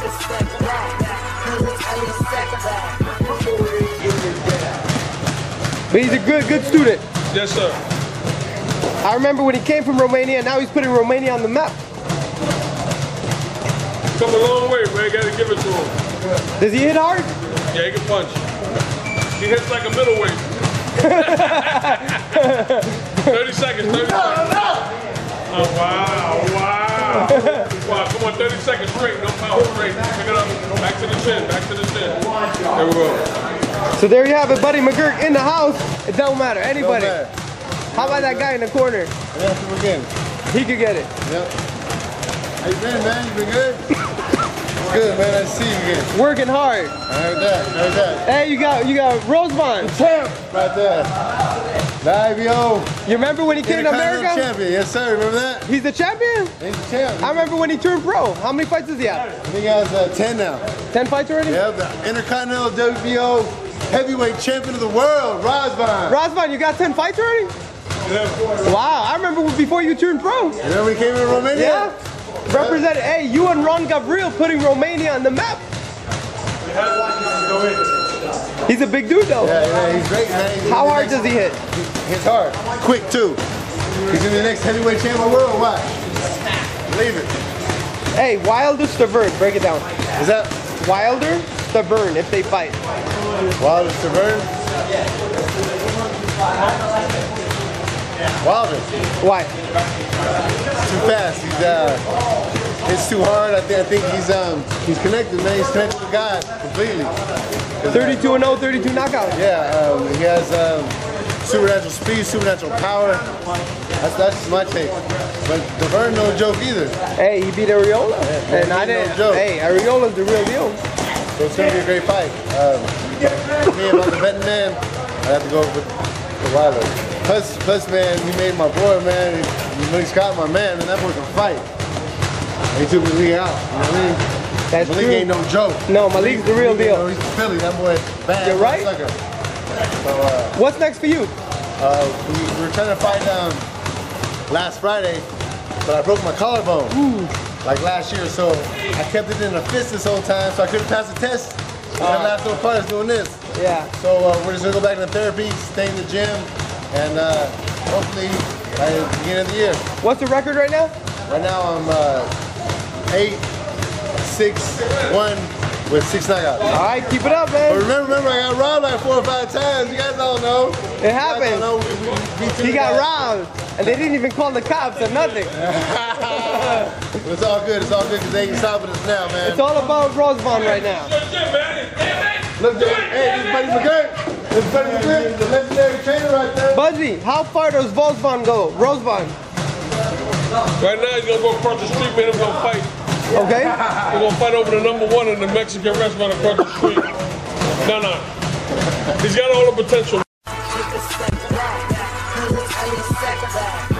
But he's a good student. Yes, sir. I remember when he came from Romania, now he's putting Romania on the map. Come a long way, man. Gotta give it to him. Does he hit hard? Yeah, he can punch. He hits like a middleweight. 30 seconds, 30 seconds. Oh, wow, wow. Wow, come on, 30 seconds straight, no power, straight. Pick it up, back to the chin, back to the chin. There we go. So there you have it, Buddy McGurk in the house. It don't matter, anybody. Don't matter. How about that guy in the corner? That's him again. He could get it. Yep. How you been, man? You been good? Good, man. I see you again. Working hard. I heard that. I heard that. Hey, you got Razvan. Champ right there. The IBO. You remember when he came to America? Champion. Yes, sir. Remember that? He's the champion? He's the champ. I remember when he turned pro. How many fights does he have? I think he has 10 now. 10 fights already? Yeah, the Intercontinental WBO heavyweight champion of the world, Razvan. Razvan, you got 10 fights already? Yeah. Wow, I remember before you turned pro. You remember when he came in Romania? Yeah. Represented, hey, you and Ron Gabriel putting Romania on the map. He's a big dude though. Yeah, he's great, man. How hard does he hit? He hits hard. Quick, too. He's gonna be the next heavyweight champion of the world. Watch. Believe it. Hey, Wilder, Stavern, break it down. Is that Wilder, Stavern, if they fight. Wilder, Stavern? Wilder. Why? Too fast. It's too hard. I think he's connected, man. He's connected to God completely. 32-0, 32 knockout. Yeah, he has supernatural speed, supernatural power. That's just my take. But Stavern no joke either. Hey, he beat Ariola. Yeah, and I didn't. No joke. Hey, Ariola's the real deal. So it's gonna be a great fight. Me, I'm the betting man. I have to go with Wilder. Plus, man, he made my boy, man. Malik Scott, my man, and that boy can fight. He took Malik out. You know what I mean? That's Malik true. ain't no joke. No, Malik's the real deal. He's Philly. That boy bad. You're right. Sucker. So, what's next for you? we were trying to fight last Friday, but I broke my collarbone. Ooh. Like last year, so I kept it in a fist this whole time, so I couldn't pass the test. The last little part is doing this. Yeah. So we're just gonna go back into therapy, stay in the gym, and hopefully by the beginning of the year. What's the record right now? Right now I'm 8-6-1 with 6 knockouts. All right, keep it up, man. But remember, I got robbed like 4 or 5 times. You guys all know. It happened. He got robbed. robbed, and they didn't even call the cops or nothing. It's all good. It's all good because they ain't stopping us now, man. It's all about Razvan right now. Look, hey, this Buddy McGurk. This Buddy McGurk, the legendary trainer right there. Buddy, how far does Razvan go? Razvan. Right now, he's gonna go across the street, man. He's gonna fight. Okay. We're gonna fight over the #1 in the Mexican restaurant across the street. No. He's got all the potential.